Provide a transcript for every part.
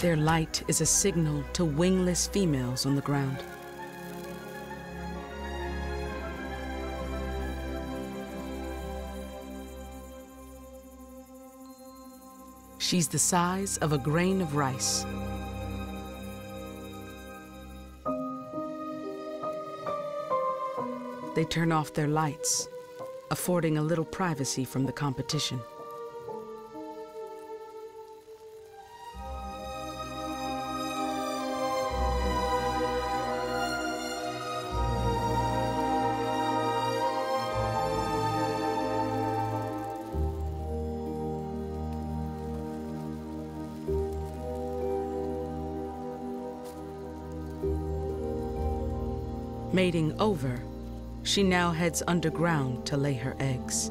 Their light is a signal to wingless females on the ground. She's the size of a grain of rice. They turn off their lights, affording a little privacy from the competition. Mating over, she now heads underground to lay her eggs.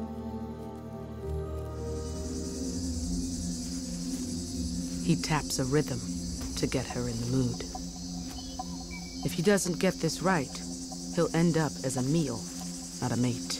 He taps a rhythm to get her in the mood. If he doesn't get this right, he'll end up as a meal, not a mate.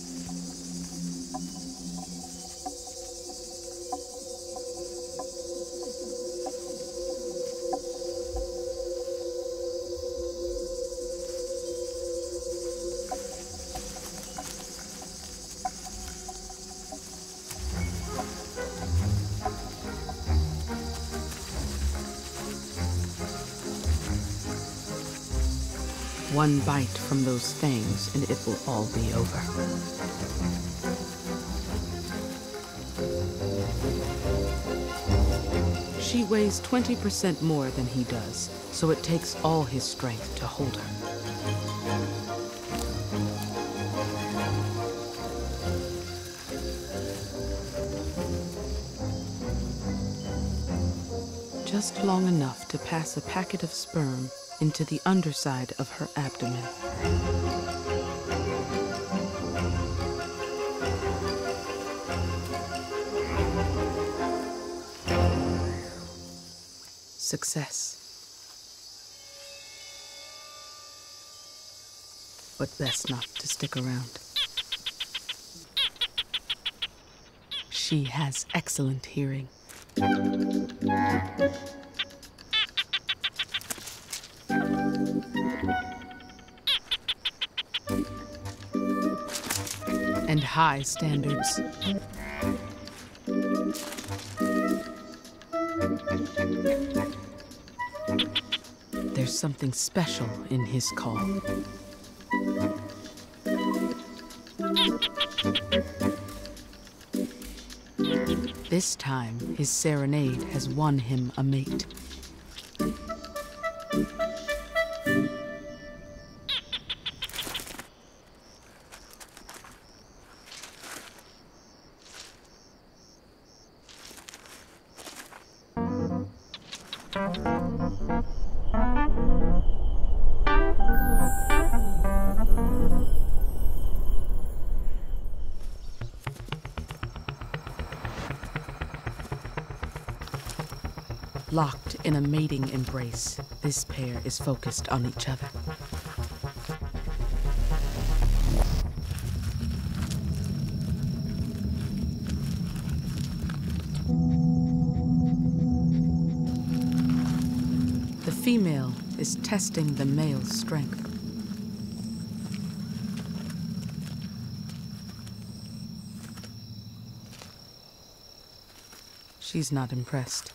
One bite from those fangs and it will all be over. She weighs 20% more than he does, so it takes all his strength to hold her. Just long enough to pass a packet of sperm into the underside of her abdomen. Success. But best not to stick around. She has excellent hearing. And high standards. There's something special in his call. This time, his serenade has won him a mate. Locked in a mating embrace, this pair is focused on each other. The female is testing the male's strength. She's not impressed.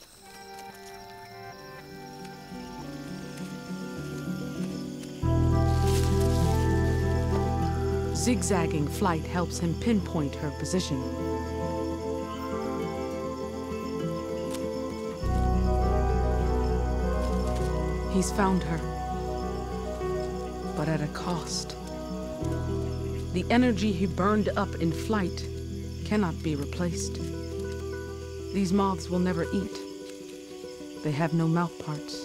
Zigzagging flight helps him pinpoint her position. He's found her, but at a cost. The energy he burned up in flight cannot be replaced. These moths will never eat. They have no mouth parts.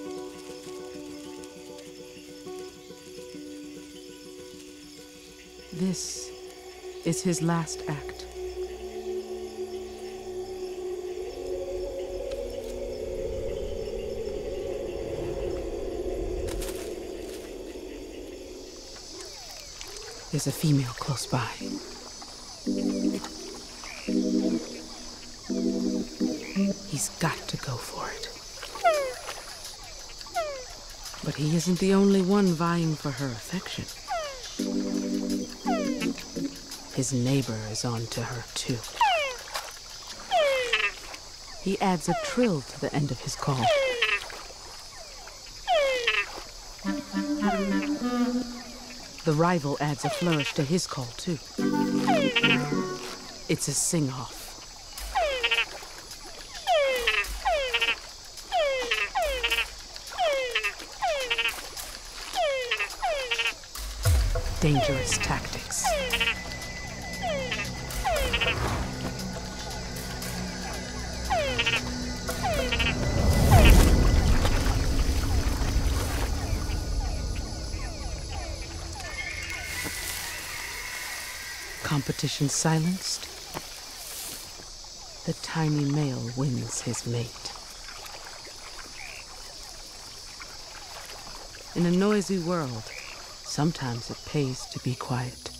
This is his last act. There's a female close by. He's got to go for it. But he isn't the only one vying for her affection. His neighbor is on to her, too. He adds a trill to the end of his call. The rival adds a flourish to his call, too. It's a sing-off. Dangerous tactics. Competition silenced, the tiny male wins his mate. In a noisy world, sometimes it pays to be quiet.